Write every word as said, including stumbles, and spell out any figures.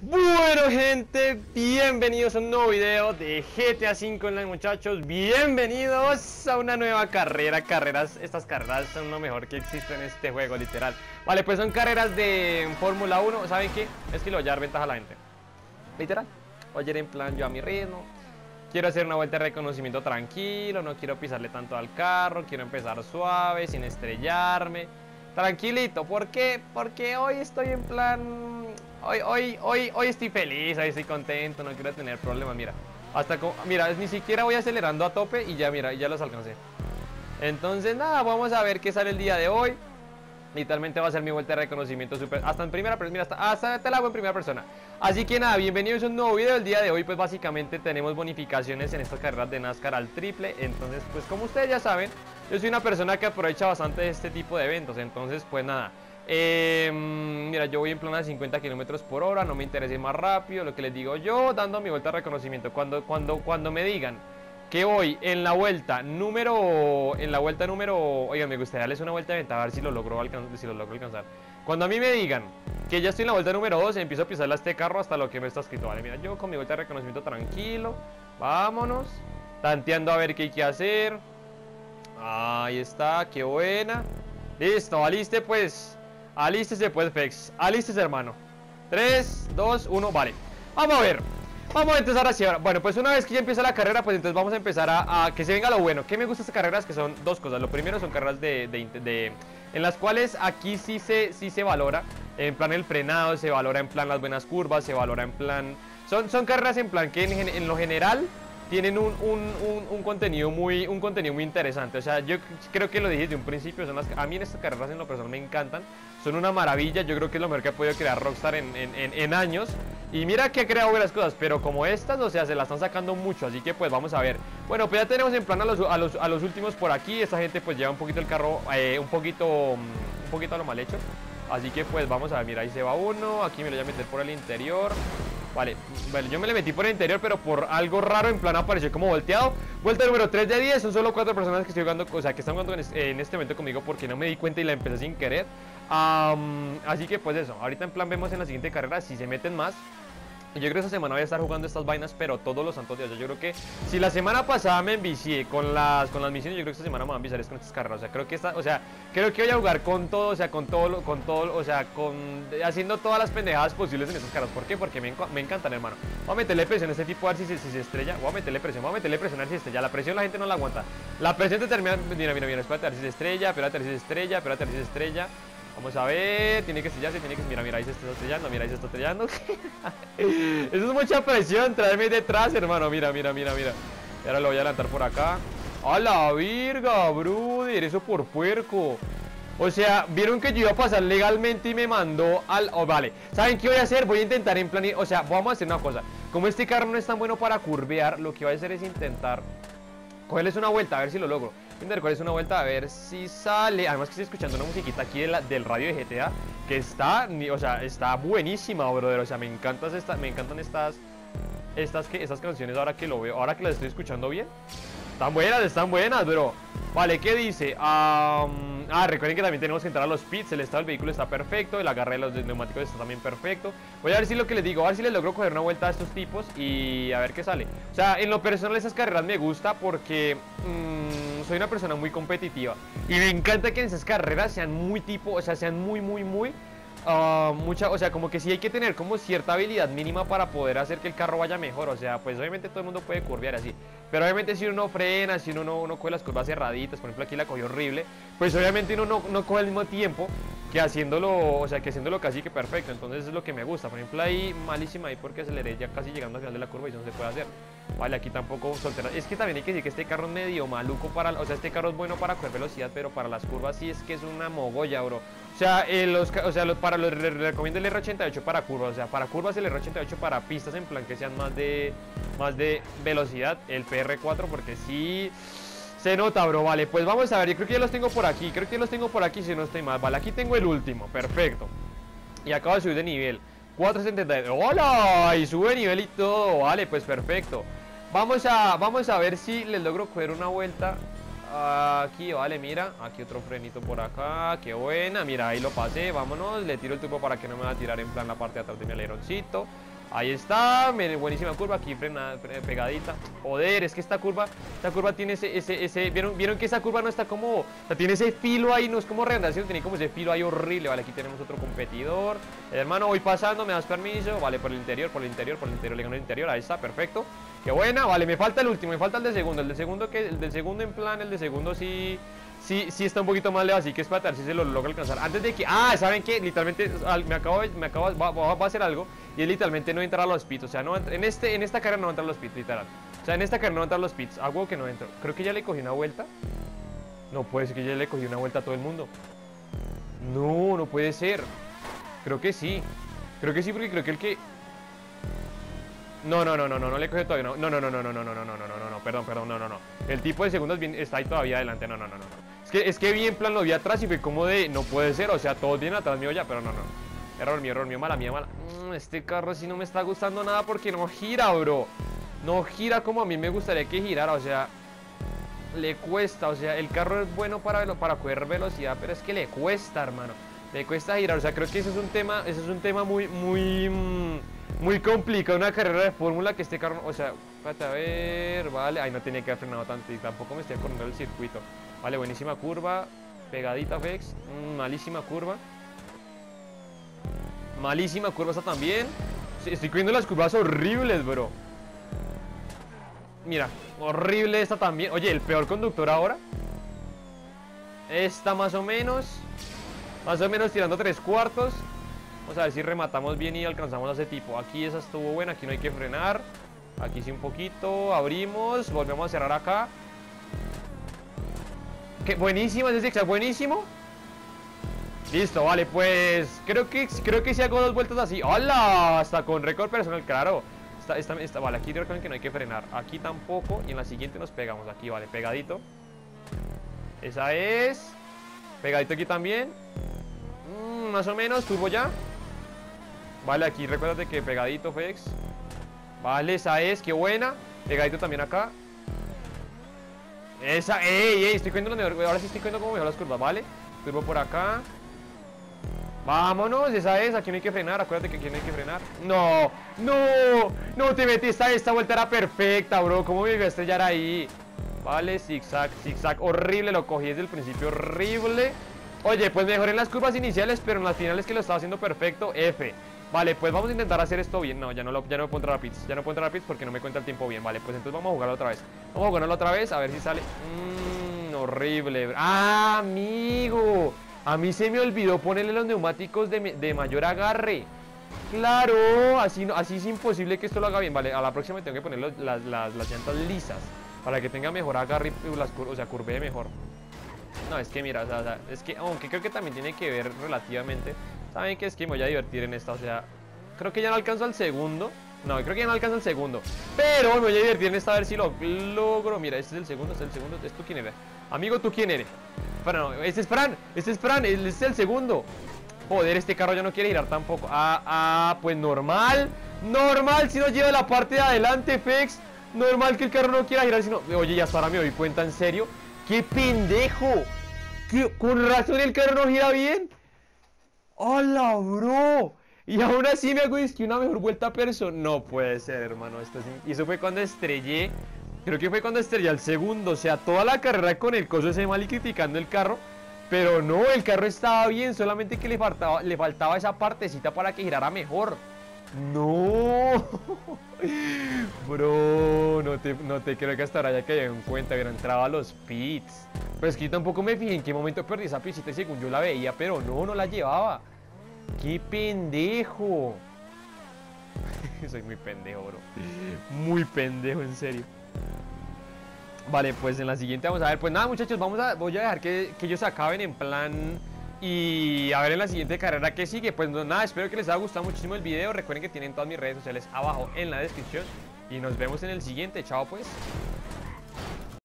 Bueno, gente, bienvenidos a un nuevo video de G T A cinco Online, muchachos. Bienvenidos a una nueva carrera. Carreras, estas carreras son lo mejor que existe en este juego, literal. Vale, pues son carreras de Fórmula uno. ¿Saben qué? Es que lo voy a dar ventaja a la gente, literal. Voy a ir en plan yo a mi ritmo. Quiero hacer una vuelta de reconocimiento tranquilo. No quiero pisarle tanto al carro. Quiero empezar suave, sin estrellarme. Tranquilito. ¿Por qué? Porque hoy estoy en plan... Hoy, hoy, hoy, hoy estoy feliz, hoy estoy contento, no quiero tener problemas, mira. Hasta como, mira, ni siquiera voy acelerando a tope y ya, mira, ya los alcancé. Entonces, nada, vamos a ver qué sale el día de hoy. Literalmente va a ser mi vuelta de reconocimiento super, hasta en primera persona, mira, hasta, hasta te la hago en primera persona. Así que nada, bienvenidos a un nuevo video. El día de hoy, pues básicamente tenemos bonificaciones en estas carreras de NASCAR al triple. Entonces, pues como ustedes ya saben, yo soy una persona que aprovecha bastante este tipo de eventos. Entonces, pues nada. Eh, mira, yo voy en plan a cincuenta kilómetros por hora, no me interesa ir más rápido, lo que les digo yo, dando mi vuelta de reconocimiento. Cuando, cuando, cuando me digan que voy en la vuelta número, en la vuelta número, oigan, me gustaría darles una vuelta de ventaja, a ver si lo logro alcanzar, si lo logro alcanzar. Cuando a mí me digan que ya estoy en la vuelta número dos, empiezo a pisarle a este carro hasta lo que me está escrito. Vale, mira, yo con mi vuelta de reconocimiento tranquilo, vámonos, tanteando a ver qué hay que hacer. Ahí está, qué buena. Listo, aliste pues. Alístese pues, Fex. Alístese, hermano. tres, dos, uno, vale. Vamos a ver. Vamos a empezar así ahora. Bueno, pues una vez que ya empieza la carrera, pues entonces vamos a empezar a, a que se venga lo bueno. ¿Qué me gusta de estas carreras? Que son dos cosas. Lo primero son carreras de, de, de en las cuales aquí sí se, sí se valora. En plan el frenado, se valora en plan las buenas curvas, se valora en plan... Son, son carreras en plan que en, en lo general... tienen un, un, un, un, contenido muy, un contenido muy interesante. O sea, yo creo que lo dije desde un principio. Son las, a mí en estas carreras en lo personal me encantan. Son una maravilla. Yo creo que es lo mejor que ha podido crear Rockstar en, en, en, en años. Y mira que ha creado buenas cosas, pero como estas, o sea, se la están sacando mucho. Así que pues vamos a ver. Bueno, pues ya tenemos en plan a los, a los, a los últimos por aquí. Esta gente pues lleva un poquito el carro, eh, un poquito un poquito a lo mal hecho. Así que pues vamos a ver, mira, ahí se va uno. Aquí me lo voy a meter por el interior. Vale, vale, yo me le metí por el interior, pero por algo raro en plan apareció como volteado. Vuelta número tres de diez, son solo cuatro personas que estoy jugando, o sea, que están jugando en este, en este momento conmigo porque no me di cuenta y la empecé sin querer. um, Así que pues eso, ahorita en plan vemos en la siguiente carrera si se meten más. Yo creo que esta semana voy a estar jugando estas vainas, pero todos los santos días. Yo creo que si la semana pasada me envicié con las, con las misiones, yo creo que esta semana me voy a enviciar con estas carreras. O sea, creo que esta, o sea, creo que voy a jugar con todo, o sea, con todo, con todo, o sea, con haciendo todas las pendejadas posibles en estas carreras. ¿Por qué? Porque me, me encantan, hermano. Voy a meterle presión a este tipo a ver si se, si se estrella. Voy a meterle presión, voy a meterle presión a ver si se estrella. La presión la gente no la aguanta. La presión te termina. Mira, mira, mira, espérate a ver si se estrella, espérate a ver si se estrella, espérate a ver si se estrella. Vamos a ver, tiene que estrellarse, tiene que... Mira, mira, ahí se está estrellando, mira, ahí se está estrellando. Eso es mucha presión, traerme detrás, hermano. Mira, mira, mira, mira. Y ahora lo voy a adelantar por acá. ¡A la virga, brother! Eso por puerco. O sea, vieron que yo iba a pasar legalmente y me mandó al... Oh, vale, ¿saben qué voy a hacer? Voy a intentar en plan... O sea, vamos a hacer una cosa. Como este carro no es tan bueno para curvear, lo que voy a hacer es intentar cogerles una vuelta, a ver si lo logro. Cuál es una vuelta a ver si sale. Además que estoy escuchando una musiquita aquí de la, del radio de G T A que está, o sea, está buenísima, brother. O sea, me encantan estas, me encantan estas, estas que, estas canciones ahora que lo veo, ahora que las estoy escuchando bien. Están buenas, están buenas, bro. Vale, ¿qué dice? Um, ah, recuerden que también tenemos que entrar a los pits. El estado del vehículo está perfecto. El agarre de los neumáticos está también perfecto. Voy a ver si lo que les digo, a ver si les logro coger una vuelta a estos tipos y a ver qué sale. O sea, en lo personal esas carreras me gusta porque mmm, soy una persona muy competitiva. Y me encanta que en esas carreras sean muy tipo, o sea, sean muy, muy, muy... Uh, mucha, o sea, como que sí hay que tener como cierta habilidad mínima para poder hacer que el carro vaya mejor. O sea, pues obviamente todo el mundo puede curvear así, pero obviamente si uno frena, si uno no uno coge las curvas cerraditas, por ejemplo aquí la cogió horrible, pues obviamente uno no, no coge al mismo tiempo que haciéndolo, o sea, que haciéndolo casi que perfecto. Entonces es lo que me gusta. Por ejemplo ahí, malísima ahí porque aceleré ya casi llegando al final de la curva y eso no se puede hacer. Vale, aquí tampoco soltera. Es que también hay que decir que este carro es medio maluco para, o sea, este carro es bueno para coger velocidad, pero para las curvas sí es que es una mogolla, bro. O sea, eh, los, o sea los, para los, les recomiendo el R ochenta y ocho para curvas. O sea, para curvas el R ochenta y ocho, para pistas en plan que sean más de más de velocidad el P R cuatro, porque sí se nota, bro. Vale, pues vamos a ver, yo creo que ya los tengo por aquí. Creo que ya los tengo por aquí si no estoy mal. Vale, aquí tengo el último, perfecto. Y acabo de subir de nivel cuatrocientos setenta y dos. ¡Hola! Y sube de nivel y todo. Vale, pues perfecto. Vamos a, vamos a ver si les logro coger una vuelta Aquí, vale, mira, aquí otro frenito por acá, qué buena, mira, ahí lo pasé, vámonos, le tiro el tubo para que no me va a tirar en plan la parte de atrás de mi aleroncito. Ahí está, miren, buenísima curva, aquí frena, pegadita. Joder, es que esta curva, esta curva tiene ese, ese, ese, ¿vieron, vieron que esa curva no está como, o sea, tiene ese filo ahí, no es como redundancia, tiene como ese filo ahí horrible. Vale, aquí tenemos otro competidor. El hermano, voy pasando, me das permiso. Vale, por el interior, por el interior, por el interior, le gano el interior, ahí está, perfecto. Qué buena, vale, me falta el último, me falta el de segundo, el de segundo que, el del segundo en plan, el de segundo sí... Sí, sí está un poquito más lejos, así que es para ver si se lo logra alcanzar. Antes de que... Ah, ¿saben qué? Literalmente, me acabo, me acabo va, va, va a hacer algo. Y es literalmente no entrar a los pits. O sea, no en, este, en esta carrera no entrar a los pits, literal. O sea, en esta carrera no entrar a los pits. Hago que no entro. Creo que ya le cogí una vuelta. No puede ser que ya le cogí una vuelta a todo el mundo. No, no puede ser. Creo que sí. Creo que sí, porque creo que el que... No, no, no, no, no, no le coge todavía. No, no, no, no, no, no, no, no, no, no, no, no, no, perdón, perdón, no, no, no. El tipo de segundos bien, está ahí todavía adelante. No, no, no, no. Es que, es que vi en plan, lo vi atrás y fue como de, no puede ser, o sea, todos vienen atrás mío ya, pero no, no. Error mío, error mío, mala mía, mala. Mm, este carro sí no me está gustando nada porque no gira, bro. No gira como a mí me gustaría que girara, o sea, le cuesta, o sea, el carro es bueno para, para coger velocidad, pero es que le cuesta, hermano. Le cuesta girar, o sea, creo que ese es un tema, ese es un tema muy, muy, muy complicado, una carrera de fórmula que este carro, o sea, espérate, a ver, vale, ay, no tenía que haber frenado tanto y tampoco me estoy acordando del circuito. Vale, buenísima curva, pegadita, Fex, mm, malísima curva. Malísima curva esta también. Sí, estoy cogiendo las curvas horribles, bro. Mira, horrible esta también. Oye, el peor conductor ahora. Esta más o menos. Más o menos tirando tres cuartos. Vamos a ver si rematamos bien y alcanzamos a ese tipo. Aquí esa estuvo buena, aquí no hay que frenar. Aquí sí un poquito, abrimos. Volvemos a cerrar acá. Qué buenísimo, ese zigzag, buenísimo. Listo, vale, pues creo que creo que si hago dos vueltas así. ¡Hola! Hasta con récord personal, claro. Esta, esta, esta, vale, aquí recuerden que no hay que frenar. Aquí tampoco. Y en la siguiente nos pegamos. Aquí, vale, pegadito. Esa es. Pegadito aquí también. Mm, más o menos, turbo ya. Vale, aquí recuérdate que pegadito, Fex. Vale, esa es, qué buena. Pegadito también acá. Esa, ey, ey, estoy cogiendo lo mejor. Ahora sí estoy cogiendo como mejor las curvas, ¿vale? Turbo por acá. Vámonos, esa es, aquí no hay que frenar. Acuérdate que aquí no hay que frenar. No, no, no te metí. Esta, esta vuelta era perfecta, bro. ¿Cómo me iba a estrellar ahí? Vale, zigzag, zigzag, horrible. Lo cogí desde el principio, horrible. Oye, pues mejoré en las curvas iniciales, pero en las finales que lo estaba haciendo perfecto, F. Vale, pues vamos a intentar hacer esto bien. No, ya no, lo, ya no puedo entrar a pits. Ya no puedo entrar a pits porque no me cuenta el tiempo bien. Vale, pues entonces vamos a jugarlo otra vez. Vamos a jugarlo otra vez, a ver si sale. Mmm, horrible. Ah, amigo. A mí se me olvidó ponerle los neumáticos de, de mayor agarre. Claro, así, no, así es imposible que esto lo haga bien. Vale, a la próxima tengo que poner los, las, las, las llantas lisas para que tenga mejor agarre y las, o sea, curve mejor. No, es que mira, o sea, o sea, es que, aunque creo que también tiene que ver relativamente. ¿Saben qué? Es que me voy a divertir en esta, o sea, creo que ya no alcanzo al segundo. No, creo que ya no alcanzo al segundo. Pero me voy a divertir en esta a ver si lo logro. Mira, este es el segundo, este es el segundo. ¿Tú quién eres? Amigo, ¿tú quién eres? Fran, no, este es Fran, este es Fran, este es el segundo. Joder, este carro ya no quiere girar tampoco. Ah, ah, pues normal. Normal si no lleva la parte de adelante, Fex. Normal que el carro no quiera girar, sino... Oye, ya hasta ahora me doy cuenta, ¿en serio? ¡Qué pendejo! ¿Qué? ¿Con razón el carro no gira bien? ¡Hola, bro! Y aún así me hago es que una mejor vuelta personal. No puede ser, hermano. Esto es... Y eso fue cuando estrellé. Creo que fue cuando estrellé al segundo. O sea, toda la carrera con el coso ese mal y criticando el carro. Pero no, el carro estaba bien. Solamente que le faltaba, le faltaba esa partecita para que girara mejor. No. Bro, no te, no te creo que hasta ahora ya que en cuenta. Hubiera entrado a los pits. Pero es que tampoco me fijé en qué momento perdí esa pisita. Y según yo la veía, pero no, no la llevaba. ¡Qué pendejo! Soy muy pendejo, bro. Muy pendejo, en serio. Vale, pues en la siguiente vamos a ver. Pues nada, muchachos, vamos a, voy a dejar que, que ellos acaben en plan. Y a ver en la siguiente carrera que sigue. Pues no, nada, espero que les haya gustado muchísimo el video. Recuerden que tienen todas mis redes sociales abajo en la descripción. Y nos vemos en el siguiente. Chao, pues.